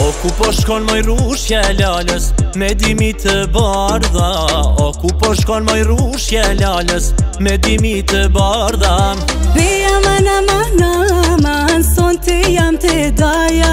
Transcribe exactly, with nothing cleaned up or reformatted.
O ku po shkon moj rrushje lalës me dimi të bardha. O ku po shkon moj rrushje lalës me dimi të bardha. Be aman aman aman, son të jam të daja.